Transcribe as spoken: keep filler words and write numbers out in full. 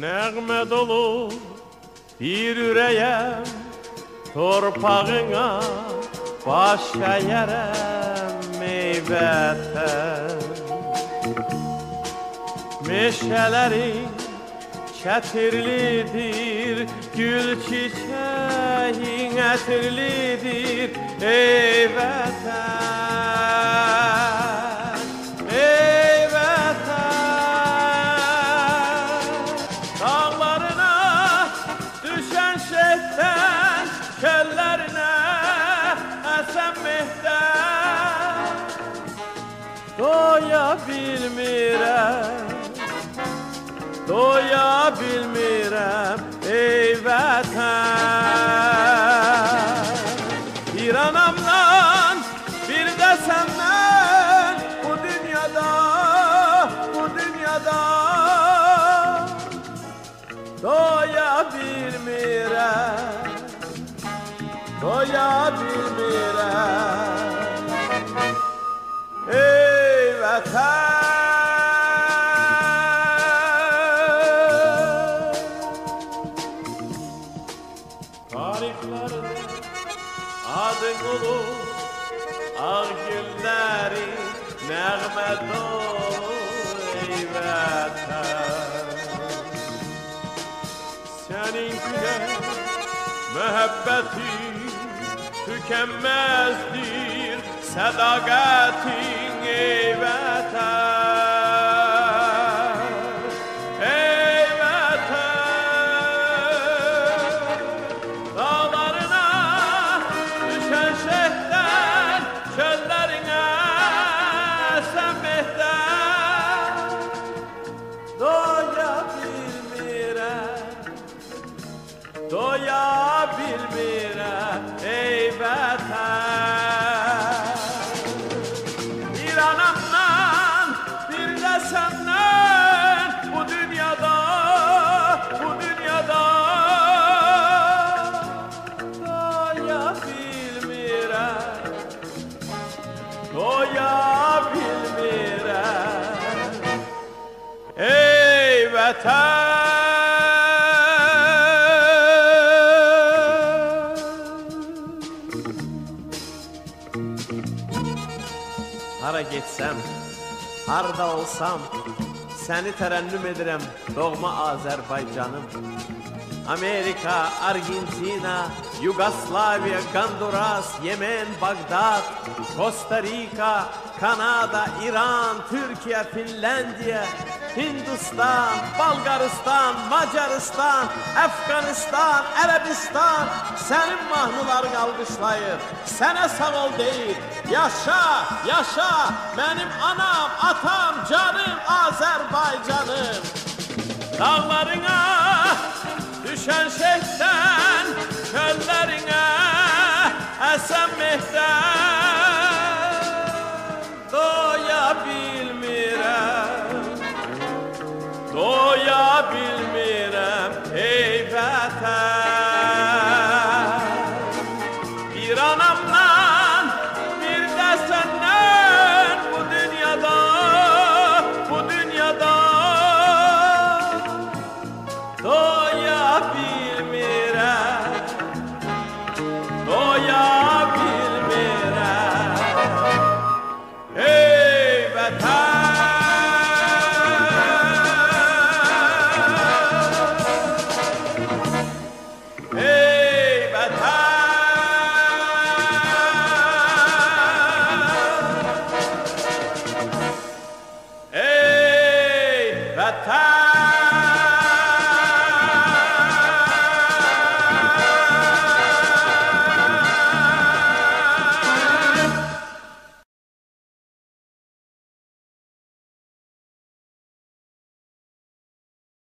Nəğmə dolu bir ürəyəm, torpağına baş əyərəm ey vətən. Meşələrin çətirlidir, gül çiçəyin ətirlidir ey vətən, ey vətən. Dağlarına düşən şehdən, kəllərinə əsən mehdən, doya bilmirəm, doya bilmirəm ey vətən. Bir anamdan, bir də səndən bu dünyada, bu dünyada doya bilmirəm, doya bilmirəm ey vətən. Adın olur, ağ güllərin nəğmə dolu ey vətən. Sənin gülə məhəbbətin tükənməzdir, sədaqətin ey vətən, ey vətən. Dağlarına düşən şehdən, köllərinə sən mehdən, doya bilmirəm, doya bilmirəm ey vətən. Bir anamdan, bir də səndən bu dünyada, bu dünyada doya bilmirəm, doya bilmirəm ey vətən. Hara getsəm, harda olsam, səni tərənnüm edirəm doğma Azərbaycanım. Amerika, Argentina, Yugoslaviya, Honduras, Yemen, Bagdad, Costa Rica, Kanada, İran, Türkiye, Finlandiya, Hindistan, Balqaristan, Macaristan, Əfqanistan, Ərəbistan sənin mahnılar qalqışlayır. Sənə sağ ol deyir. Yaşa, yaşa mənim anam, atam, canım Azərbaycanım. Dağlarına düşən şehdən, köllərinə əsən mehdən,